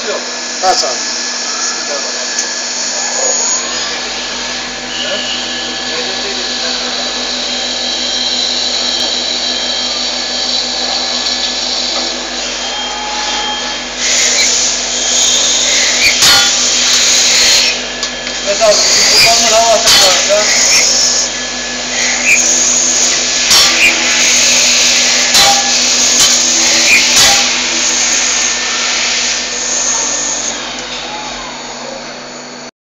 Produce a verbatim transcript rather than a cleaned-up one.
yok. Kaç abi? Evet abi, kullanma hava ataklarında